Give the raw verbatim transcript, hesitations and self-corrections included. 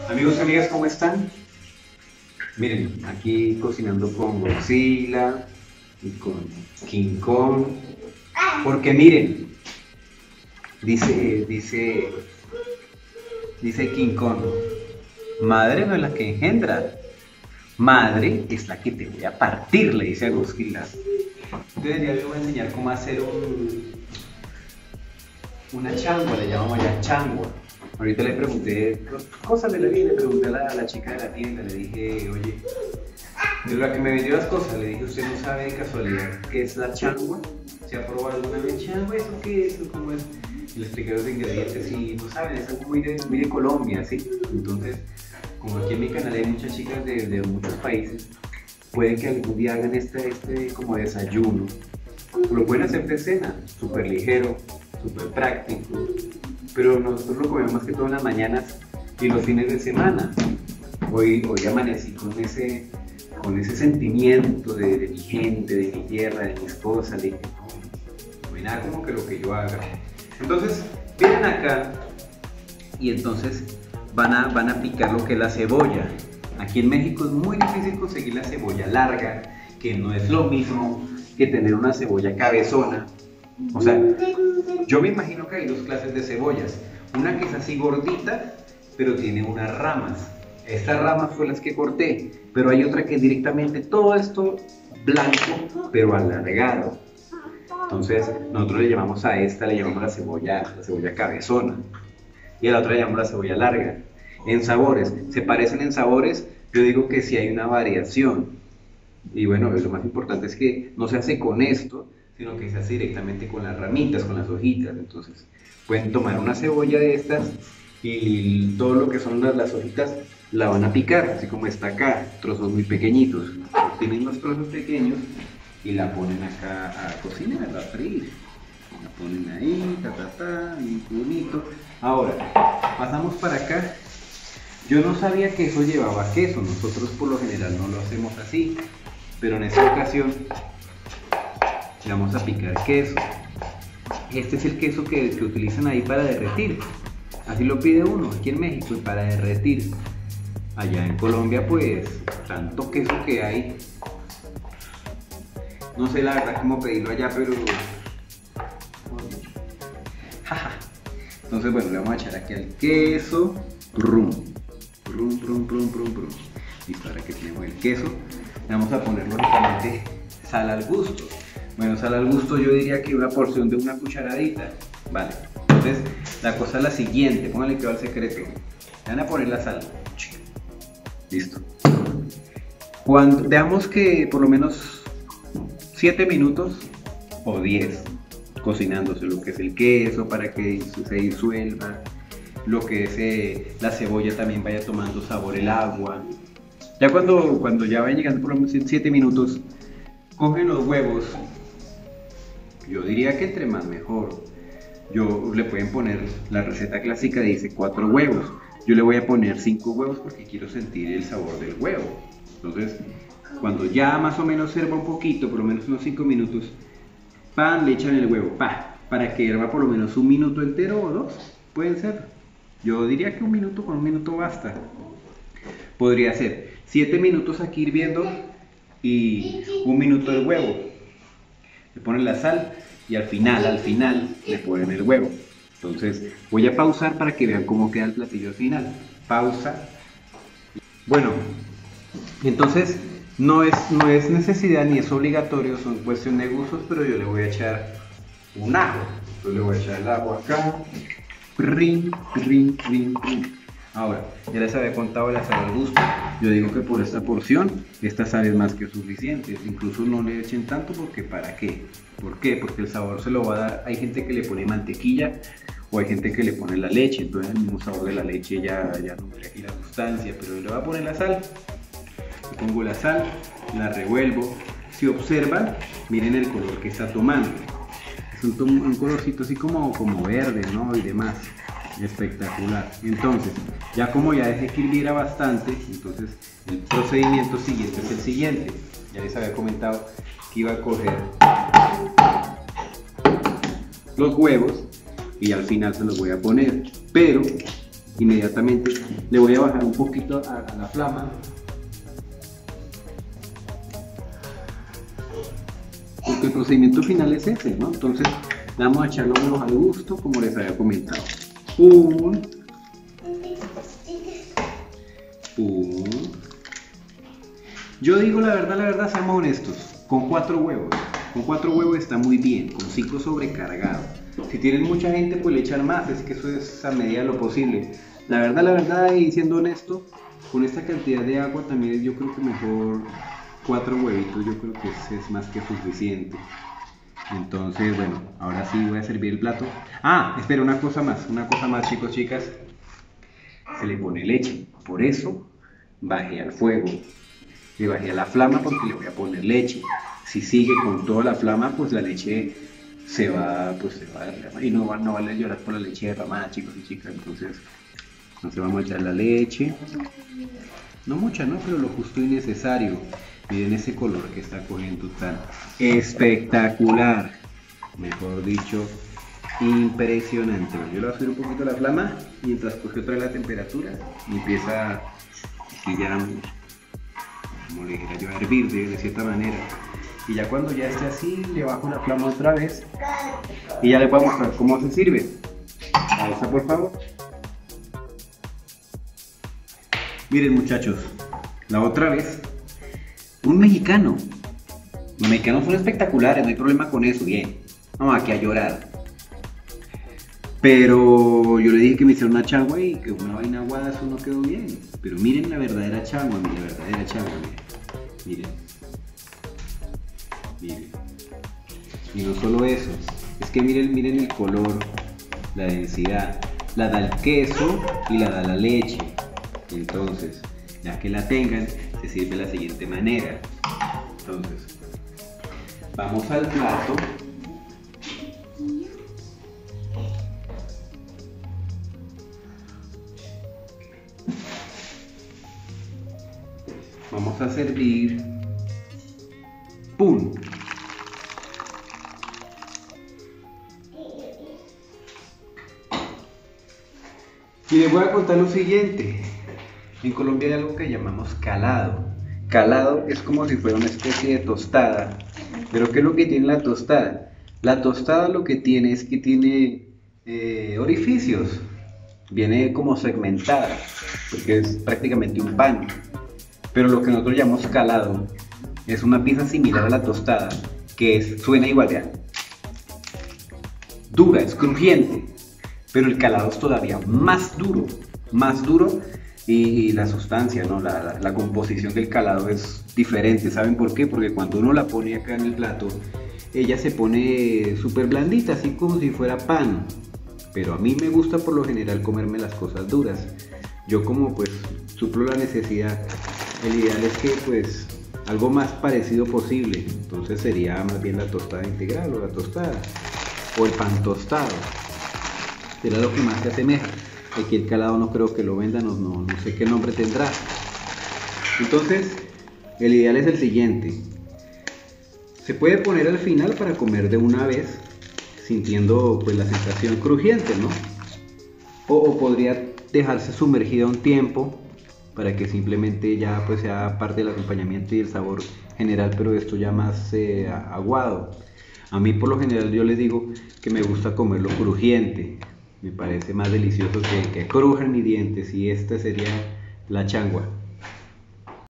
Amigos y amigas, ¿cómo están? Miren, aquí cocinando con Godzilla y con King Kong. Porque miren, dice, dice, dice King Kong, madre no es la que engendra, madre es la que te voy a partir, le dice a Godzilla. Entonces ya les voy a enseñar cómo hacer un, una changua, le llamamos ya changua. Ahorita le pregunté cosas de la vida, le pregunté a la, a la chica de la tienda, le dije, oye, de la que me vendió las cosas, le dije, ¿usted no sabe de casualidad qué es la changua? ¿Se ha probado alguna vez changua? ¿Eso qué es? ¿Cómo es? Y le expliqué los ingredientes y no saben, es algo muy de, muy de Colombia, ¿sí? Entonces, como aquí en mi canal hay muchas chicas de, de muchos países, puede que algún día hagan este, este como desayuno. Lo pueden hacer de cena, súper ligero, súper práctico, pero nosotros lo comemos más que todo en las mañanas y los fines de semana. Hoy, hoy amanecí con ese, con ese sentimiento de, de mi gente, de mi tierra, de mi esposa. Le dije, no, no hay nada como que lo que yo haga. Entonces, vienen acá y entonces van a, van a picar lo que es la cebolla. Aquí en México es muy difícil conseguir la cebolla larga, que no es lo mismo que tener una cebolla cabezona. O sea, yo me imagino que hay dos clases de cebollas. Una que es así gordita, pero tiene unas ramas. Estas ramas fueron las que corté, pero hay otra que es directamente todo esto blanco, pero alargado. Entonces, nosotros le llamamos a esta, le llamamos la cebolla, la cebolla cabezona. Y a la otra le llamamos la cebolla larga. En sabores, ¿se parecen en sabores? Yo digo que sí hay una variación. Y bueno, lo más importante es que no se hace con esto, sino que se hace directamente con las ramitas, con las hojitas. Entonces, pueden tomar una cebolla de estas y todo lo que son las, las hojitas la van a picar, así como está acá, trozos muy pequeñitos. Tienen los trozos pequeños y la ponen acá a cocinar, a freír. La ponen ahí, ta, ta, ta, muy bonito. Ahora, pasamos para acá. Yo no sabía que eso llevaba queso, nosotros por lo general no lo hacemos así, pero en esta ocasión le vamos a picar queso. Este es el queso que, que utilizan ahí para derretir. Así lo pide uno aquí en México, y para derretir. Allá en Colombia pues tanto queso que hay. No sé la verdad cómo pedirlo allá, pero... Entonces bueno, le vamos a echar aquí al queso. Rum. Rum, rum, rum, rum, rum. Listo, ahora que tenemos el queso, le vamos a poner lógicamente sal al gusto. Bueno, sal al gusto yo diría que una porción de una cucharadita. Vale, entonces la cosa es la siguiente, póngale que va el secreto. Le van a poner la sal. Listo. Cuando dejamos que por lo menos siete minutos o diez cocinándose lo que es el queso para que se disuelva, lo que es eh, la cebolla también vaya tomando sabor el agua. Ya cuando, cuando ya vayan llegando por lo menos siete minutos, cogen los huevos. Yo diría que entre más mejor. Yo le pueden poner, la receta clásica dice cuatro huevos. Yo le voy a poner cinco huevos porque quiero sentir el sabor del huevo. Entonces, cuando ya más o menos herva un poquito, por lo menos unos cinco minutos, pan, le echan el huevo, pa, para que herva por lo menos un minuto entero o dos, pueden ser. Yo diría que un minuto, con un minuto basta. Podría ser siete minutos aquí hirviendo y un minuto el huevo. Le ponen la sal y al final, al final, le ponen el huevo. Entonces, voy a pausar para que vean cómo queda el platillo al final. Pausa. Bueno, entonces, no es, no es necesidad ni es obligatorio, son cuestión de gustos, pero yo le voy a echar un ajo. Entonces le voy a echar el ajo acá. Rin, rin, rin, rin. Ahora, ya les había contado la sal al gusto. Yo digo que por esta porción, esta sal es más que suficiente. Incluso no le echen tanto porque ¿para qué? ¿Por qué? Porque el sabor se lo va a dar. Hay gente que le pone mantequilla o hay gente que le pone la leche. Entonces el mismo sabor de la leche ya, ya no crea aquí la sustancia. Pero yo le voy a poner la sal. Le pongo la sal, la revuelvo. Si observan, miren el color que está tomando. Es un, un colorcito así como, como verde, ¿no? Y demás. Espectacular. Entonces, ya como ya dejé que hirviera bastante, entonces el procedimiento siguiente es el siguiente. Ya les había comentado que iba a coger los huevos y al final se los voy a poner, pero inmediatamente le voy a bajar un poquito a, a la flama. Porque el procedimiento final es ese, ¿no? Entonces vamos a echarlo menos al gusto, como les había comentado. Pum. Pum. Yo digo la verdad, la verdad, seamos honestos. Con cuatro huevos. Con cuatro huevos está muy bien. Con cinco sobrecargado. Si tienen mucha gente, pues le echan más. Es que eso es a medida de lo posible. La verdad, la verdad, y siendo honesto, con esta cantidad de agua también yo creo que mejor cuatro huevitos, yo creo que es, es más que suficiente. Entonces, bueno, ahora sí voy a servir el plato. Ah, espera, una cosa más, una cosa más, chicos, chicas. Se le pone leche. Por eso bajé al fuego. Le bajé a la flama porque le voy a poner leche. Si sigue con toda la flama, pues la leche se va, pues se va a derramar. Y no, no vale llorar por la leche derramada, chicos y chicas. Entonces, entonces vamos a echar la leche. No mucha, ¿no? Pero lo justo y necesario. Miren ese color que está cogiendo tan espectacular. Mejor dicho, impresionante. Yo le voy a subir un poquito la flama mientras coge otra vez la temperatura y empieza aquí ya, como le dijera yo, a hervir de, de cierta manera. Y ya cuando ya esté así, le bajo la flama otra vez y ya les voy a mostrar cómo se sirve. Pausa, por favor. Miren, muchachos, la otra vez un mexicano. Los mexicanos son espectaculares, no hay problema con eso, bien. Vamos aquí a llorar. Pero yo le dije que me hiciera una changua y que una vaina aguada, eso no quedó bien. Pero miren la verdadera changua, miren la verdadera changua, miren. Miren. Miren. Y no solo eso, es que miren, miren el color, la densidad. La da el queso y la da la leche. Entonces, ya que la tengan, se sirve de la siguiente manera. Entonces, vamos al plato. Vamos a servir. ¡Pum! Y les voy a contar lo siguiente. En Colombia hay algo que llamamos calado. Calado es como si fuera una especie de tostada. Pero ¿qué es lo que tiene la tostada? La tostada lo que tiene es que tiene eh, orificios. Viene como segmentada, porque es prácticamente un pan. Pero lo que nosotros llamamos calado es una pieza similar a la tostada, que es, suena igual, vean. Dura, es crujiente. Pero el calado es todavía más duro, más duro. Y la sustancia, ¿no? la, la, la composición del calado es diferente. ¿Saben por qué? Porque cuando uno la pone acá en el plato, ella se pone súper blandita, así como si fuera pan. Pero a mí me gusta por lo general comerme las cosas duras. Yo como pues suplo la necesidad, el ideal es que pues algo más parecido posible. Entonces sería más bien la tostada integral o la tostada o el pan tostado. Será lo que más se asemeja. Aquí el calado no creo que lo vendan, no, no, no sé qué nombre tendrá. Entonces, el ideal es el siguiente. Se puede poner al final para comer de una vez, sintiendo pues la sensación crujiente, ¿no? O, o podría dejarse sumergida un tiempo para que simplemente ya pues sea parte del acompañamiento y el sabor general, pero esto ya más eh, aguado. A mí por lo general yo les digo que me gusta comerlo crujiente. Me parece más delicioso que, que crujan mis dientes y esta sería la changua.